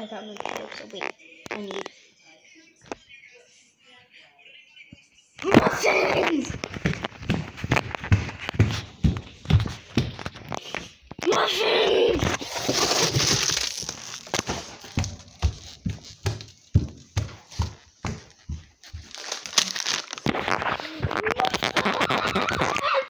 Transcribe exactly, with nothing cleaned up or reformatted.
got no potatoes, so wait. I need muffins! Muffins!